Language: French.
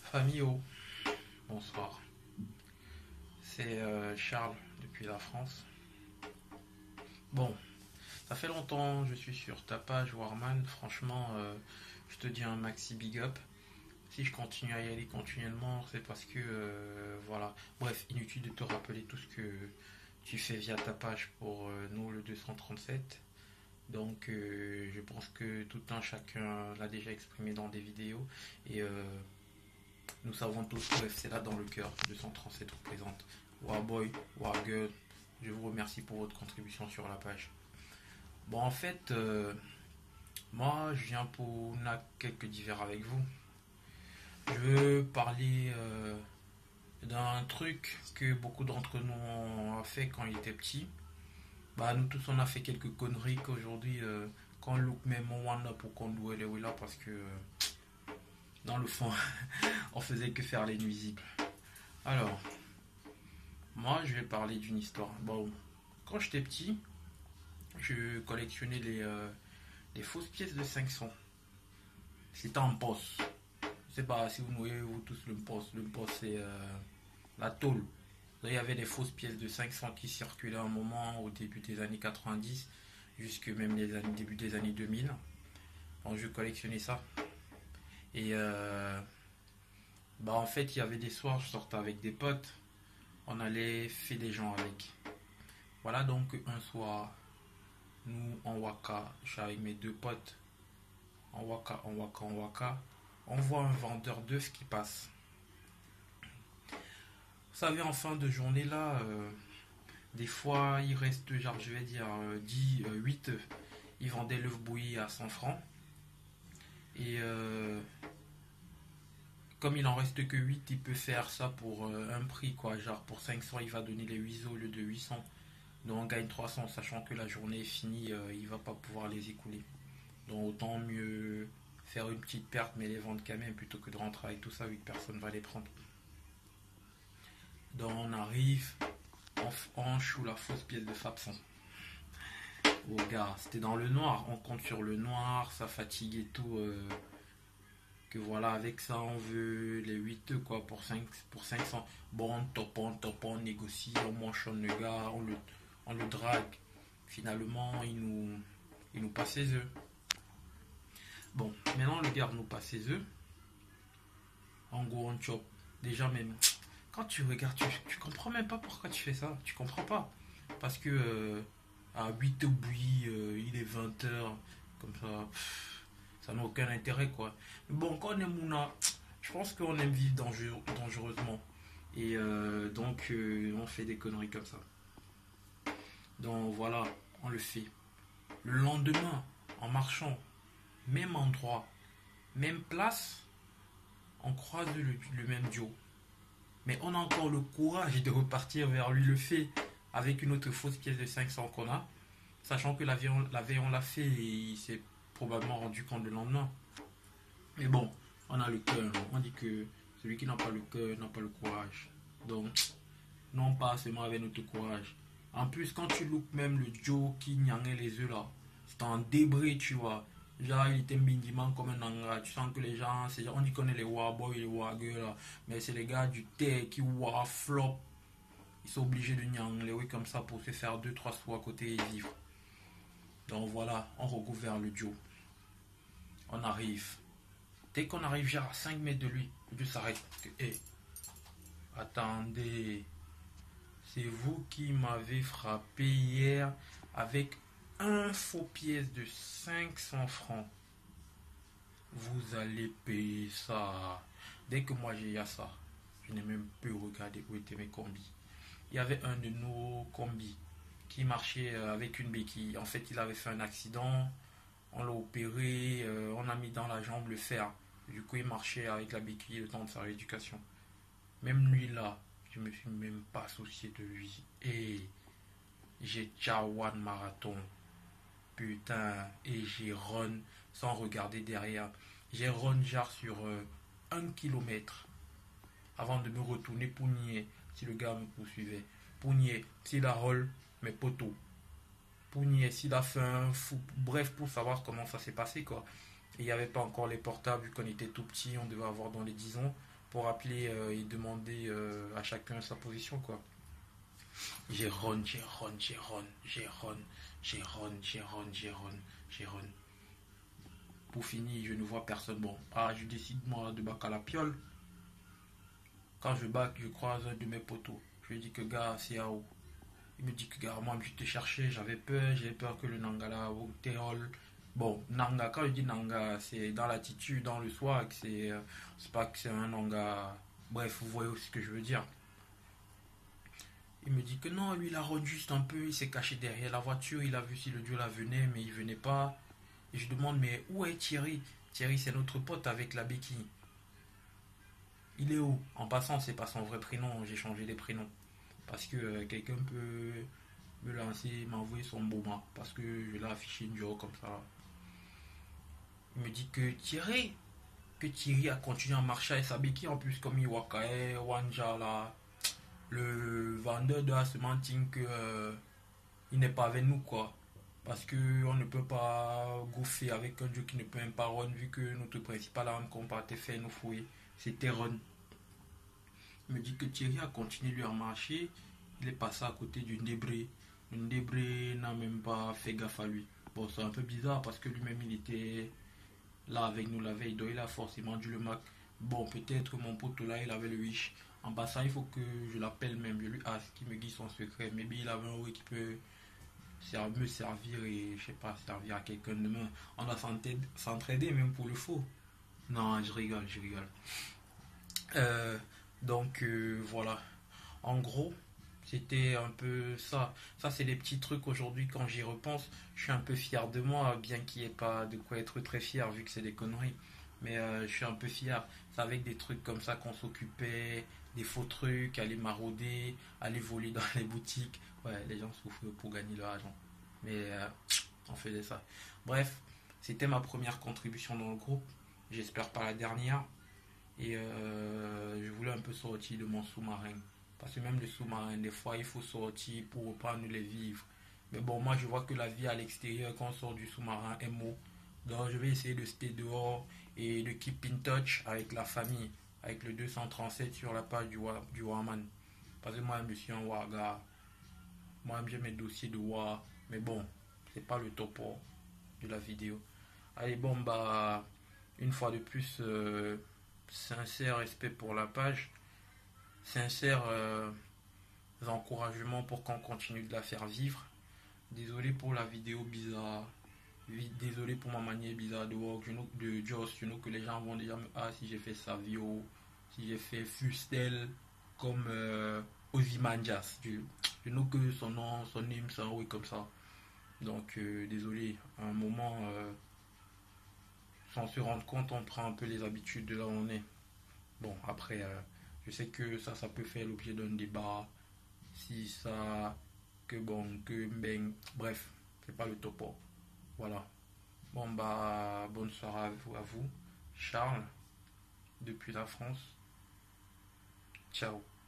Famille O, bonsoir. C'est Charles depuis la France. Bon, ça fait longtemps que je suis sur ta page Warman. Franchement, je te dis un maxi big up. Si je continue à y aller continuellement, c'est parce que voilà. Bref, inutile de te rappeler tout ce que tu fais via ta page pour nous le 237. Donc, je pense que tout un chacun l'a déjà exprimé dans des vidéos. Et nous savons tous que c'est là dans le cœur. 237 représente Warboy, Wargirl. Je vous remercie pour votre contribution sur la page. Bon, en fait, moi, je viens pour quelques divers avec vous. Je veux parler d'un truc que beaucoup d'entre nous ont fait quand ils étaient petits. Bah, nous tous, on a fait quelques conneries qu'aujourd'hui, quand look même on a pour qu'on doit les là parce que dans le fond, on faisait que faire les nuisibles. Alors, moi, je vais parler d'une histoire. Bon, quand j'étais petit, je collectionnais les fausses pièces de 500. C'était en poste. Je sais pas si vous voyez vous tous le poste. Le poste, c'est la tôle. Là, il y avait des fausses pièces de 500 qui circulaient à un moment au début des années 90, jusque même début des années 2000. Donc, je collectionnais ça. Et bah, en fait, il y avait des soirs, je sortais avec des potes. On allait faire des gens avec. Voilà donc un soir, nous en Waka, je suis avec mes deux potes, en Waka, on voit un vendeur d'œufs qui passe. Vous savez, en fin de journée là, des fois il reste, genre je vais dire 10, 8 œufs. Il vendait l'œuf bouilli à 100 francs. Et comme il en reste que 8, il peut faire ça pour un prix quoi. Genre pour 500, il va donner les 8 au lieu de 800. Donc on gagne 300, sachant que la journée est finie, il va pas pouvoir les écouler. Donc autant mieux faire une petite perte mais les vendre quand même plutôt que de rentrer avec tout ça vu que personne va les prendre. Donc on arrive, on choue la fausse pièce de Fabson. Oh gars, c'était dans le noir, on compte sur le noir, ça fatigue et tout. Que voilà, avec ça on veut les 8 quoi pour 500. Bon, on négocie, on manchonne le gars, on le drague. Finalement, il nous passe ses œufs. Bon, maintenant le gars nous passe ses œufs. En gros, on chope. Déjà, même, quand tu regardes, tu comprends même pas pourquoi tu fais ça. Tu comprends pas. Parce que à 8 au bouilli, il est 20 h. Comme ça, ça n'a aucun intérêt, quoi. Mais bon, quand on est mouna, je pense qu'on aime vivre dangereusement. Et donc, on fait des conneries comme ça. Donc, voilà, on le fait. Le lendemain, en marchant, même endroit, même place, on croise le même duo. Mais on a encore le courage de repartir vers lui le fait avec une autre fausse pièce de 500 qu'on a, sachant que la veille on l'a fait et il s'est probablement rendu compte le lendemain. Mais bon, on a le cœur. On dit que celui qui n'a pas le cœur n'a pas le courage. Donc, non pas seulement avec notre courage. En plus, quand tu loupes même le Joe qui niangait les œufs là, c'est un débris, tu vois. Genre, il était minimum comme un anga. Tu sens que les gens, on dit qu'on est les warboys et les wargirls là. Mais c'est les gars du thé qui warflop. Ils sont obligés de niang les oui comme ça pour se faire deux trois sous à côté et vivre. Donc voilà, on recouvre vers le Joe. On arrive. Dès qu'on arrive genre à 5 mètres de lui, Dieu s'arrête. Hey, attendez. C'est vous qui m'avez frappé hier avec un faux pièce de 500 francs. Vous allez payer ça. Dès que moi j'ai eu ça, je n'ai même plus regardé où étaient mes combis. Il y avait un de nos combis qui marchait avec une béquille. En fait, il avait fait un accident. On l'a opéré. On a mis dans la jambe le fer. Du coup, il marchait avec la béquille le temps de sa rééducation. Même lui là, je me suis même pas soucié de lui. Et j'ai Chawan Marathon. Putain, et j'ai run sans regarder derrière. J'ai run genre sur 1 km avant de me retourner pour nier si le gars me poursuivait. Pour nier s'il a roll mes poteaux. Pour nier s'il a fait un fou. Bref, pour savoir comment ça s'est passé quoi. Il n'y avait pas encore les portables vu qu'on était tout petit, on devait avoir dans les 10 ans. pour appeler et demander à chacun sa position, quoi. J'ai run, j'ai run, j'ai run, j'ai run, j'ai run, j'ai run, j'ai run, j'ai run. Pour finir, je ne vois personne. Bon, je décide moi de bac à la piole. Quand je bac, je croise un de mes potos. Je lui dis que gars, c'est à où? Il me dit que gars, moi je te cherchais, j'avais peur que le Nangala ou Théol. Bon, Nanga, quand je dis Nanga, c'est dans l'attitude, dans le swag, c'est pas que c'est un Nanga. Bref, vous voyez aussi ce que je veux dire. Il me dit que non, lui il a run juste un peu, il s'est caché derrière la voiture, il a vu si le duo la venait, mais il venait pas. Et je demande, mais où est Thierry? Thierry, c'est notre pote avec la béquille. Il est où? En passant, c'est pas son vrai prénom, j'ai changé les prénoms. Parce que quelqu'un peut me lancer, m'envoyer son boma. Parce que je l'ai affiché une jour comme ça. Il me dit que Thierry a continué à marcher avec sa béquille en plus comme Iwakae, Wanja là. Le vendeur doit se mentir que il n'est pas avec nous quoi. Parce que on ne peut pas gouffer avec un dieu qui ne peut même pas run vu que notre principal arme qu'on partait faire nos fouilles, c'était run. Il me dit que Thierry a continué lui à marcher. Il est passé à côté d'une débris. Une débris n'a même pas fait gaffe à lui. Bon, c'est un peu bizarre parce que lui-même il était là avec nous la veille, donc il a forcément dû le marquer. Bon, peut-être mon pote là il avait le wish. En passant, il faut que je l'appelle même, je lui ask, qu'il me guide son secret. Maybe il avait un way qui peut me servir et je sais pas, servir à quelqu'un demain. On va s'entraider même pour le faux. Non, je rigole, je rigole. Euh, voilà. En gros, c'était un peu ça. Ça, c'est des petits trucs aujourd'hui quand j'y repense. Je suis un peu fier de moi, bien qu'il n'y ait pas de quoi être très fier vu que c'est des conneries. Mais je suis un peu fier. C'est avec des trucs comme ça qu'on s'occupait, des faux trucs, aller marauder, aller voler dans les boutiques. Ouais, les gens souffrent pour gagner leur argent. Mais on faisait ça. Bref, c'était ma première contribution dans le groupe. J'espère pas la dernière. Et je voulais un peu sortir de mon sous-marin. Parce que même le sous-marin, des fois, il faut sortir pour reprendre les vivres. Mais bon, moi, je vois que la vie à l'extérieur, quand on sort du sous-marin, est mot. Donc, je vais essayer de rester dehors et de keep in touch avec la famille, avec le 237 sur la page du Warman. Parce que moi, je suis un Warga. Moi, j'ai mes dossiers de War. Mais bon, c'est pas le topo de la vidéo. Allez, bon, bah, une fois de plus, sincère respect pour la page. Sincère encouragements pour qu'on continue de la faire vivre. Désolé pour la vidéo bizarre. Désolé pour ma manière bizarre de work. De Joss, que les gens vont déjà me si j'ai fait Savio, si j'ai fait Fustel comme Ozymandias. Je know que son nom, son name, c'est un oui comme ça. Donc désolé. À un moment, sans se rendre compte, on prend un peu les habitudes de là où on est. Bon, après, je sais que ça peut faire l'objet d'un débat. Si ça, que bon, que ben, bref, c'est pas le topo. Voilà. Bon, bah, bonne soirée à vous. Charles, depuis la France. Ciao.